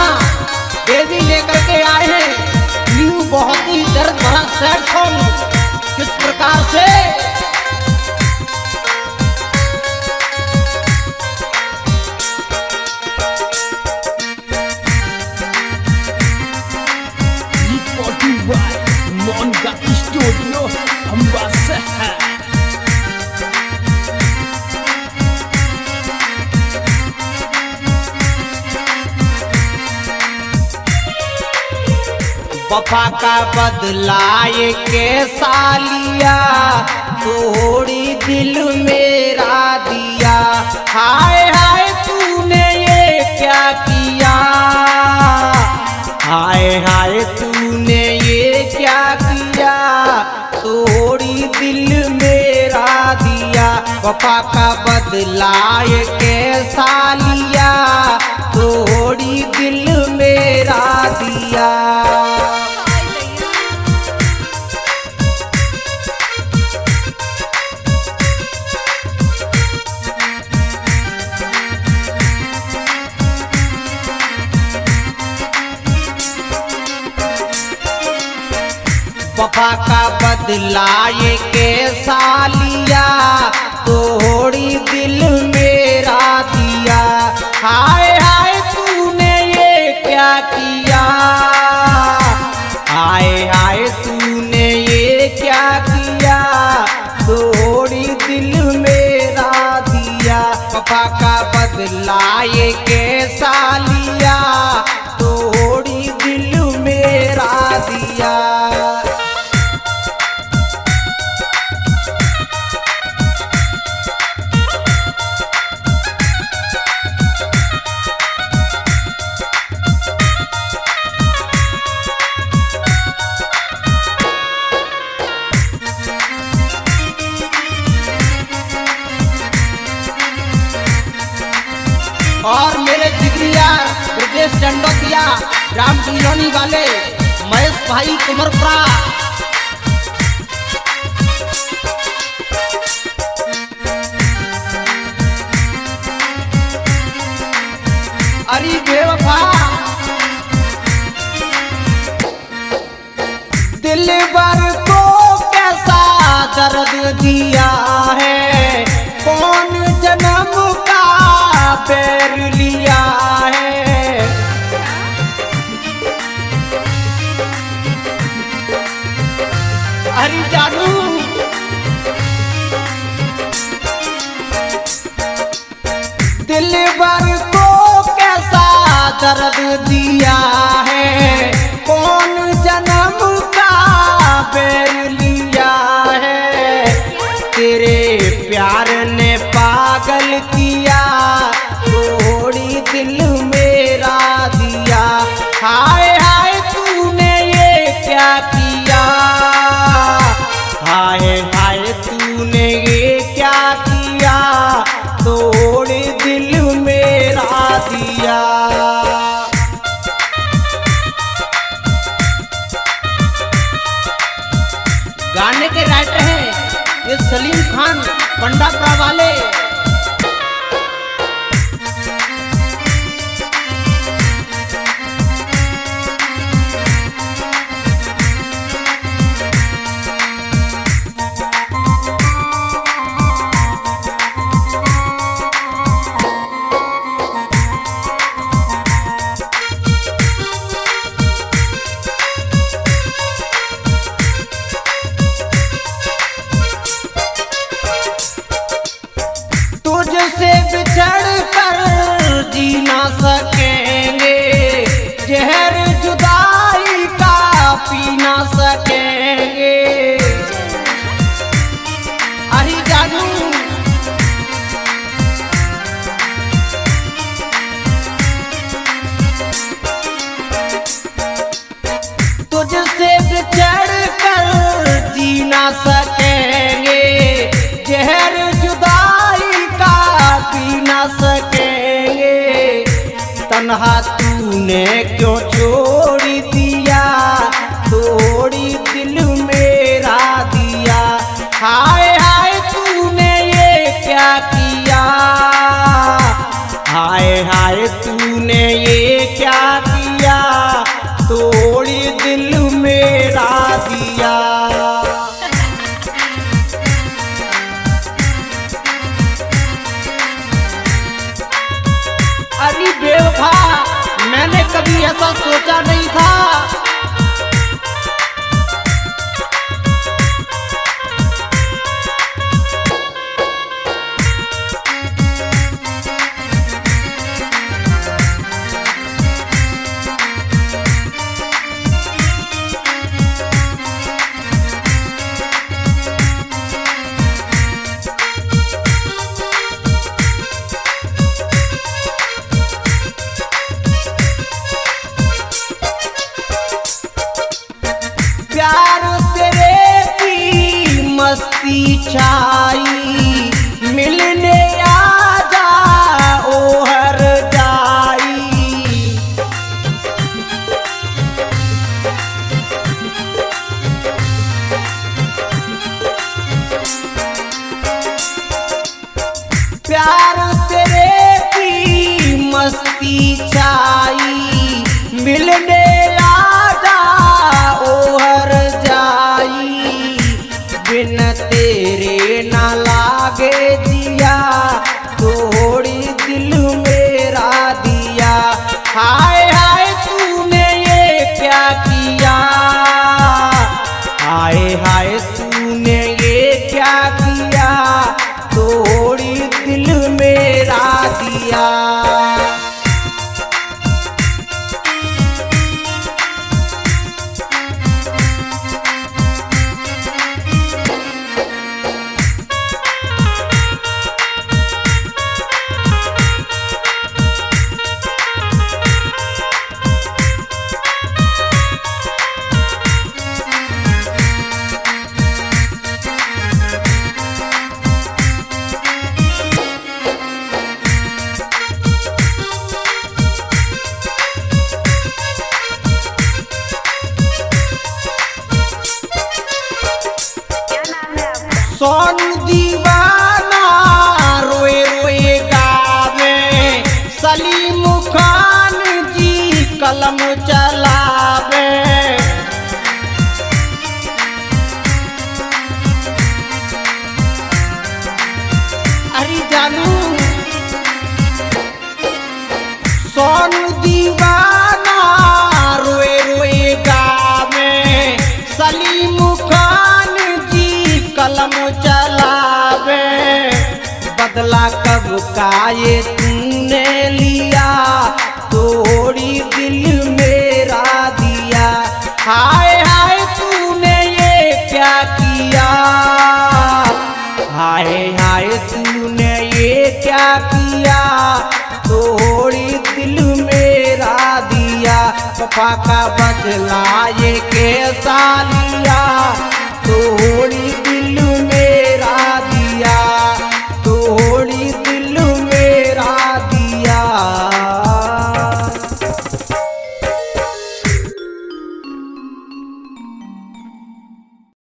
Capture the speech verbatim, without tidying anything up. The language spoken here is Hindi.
गाना देवी लेकर के आए हैं न्यू बहुत ही दर्द भरा सैड सॉन्ग। किस प्रकार से मोनका स्टूडियो अम्बासहर। वफा का बदलाए के सालिया थोड़ी दिल मेरा दिया। हाय हाय तूने ये क्या किया, हाय हाय तूने ये क्या किया, थोड़ी दिल मेरा दिया। वफा का बदलाए के सालिया थोड़ी दिल मेरा दिया। वफा का बदलाए के सालिया थोड़ी दिल मेरा दिया। हाय हाय तूने ये क्या किया, हाय हाय तूने ये क्या किया, थोड़ी दिल मेरा दिया। वफा का बदलाए के सालिया थोड़ी दिल मेरा दिया। और मेरे जिगरिया ब्रजेश चंडोतिया राम कॉलोनी वाले महेश भाई कुमरपुरा, अरे बेवफा दिल भर को कैसा दर्द दिया है, कौन जन्म का पैर लिया है। अरे जानू दिल भर को कैसा दर्द दिया है, कौन जन्म का पैर लिया है। तेरे प्यार ने पागल किया थोड़ी दिल मेरा दिया। हाय हाय तूने ये क्या किया, हाय हाय तूने ये क्या किया, थोड़ी दिल मेरा दिया। गाने के राइटर हैं ये सलीम खान पंडापुरा वाले। तुझसे बिछड़ कर जी ना सकेंगे, जहर जुदाई का पी ना सकेंगे। अरे जानू तुझसे बिछड़ कर जी ना सकेंगे, जहर जुदाई का पी ना सकेंगे। तन्हा तूने क्यों छोड़ दिया, थोड़ी दिल मेरा दिया। हाय हाय तूने ये क्या किया, हाय हाय तूने ये क्या किया, अरे बेवफा, मैंने कभी ऐसा सोचा नहीं था। प्यार तेरे की मस्ती छाई, मिलने आजा ओ हर जाई। प्यार तेरे की मस्ती छाई, मिलने बिन तेरे ना लागे दिया, थोड़ी दिल मेरा दिया। हाय हाय तूने ये क्या किया, हाय हाय तूने ये क्या किया, थोड़ी दिल मेरा दिया। सोनू दीवाना रोए रोए गावे, सलीम खान जी कलम चलावे। अरे जानू सोनू दीवाना रोए रोए गावे, सलीम खान जी कलम चलावे। बदला कब का ये तूने लिया, थोड़ी दिल मेरा दिया। हाय हाय तूने ये क्या किया, हाय हाय तूने ये क्या किया, थोड़ी दिल मेरा दिया। वफा का बदला ये कैसा लिया, थोड़ी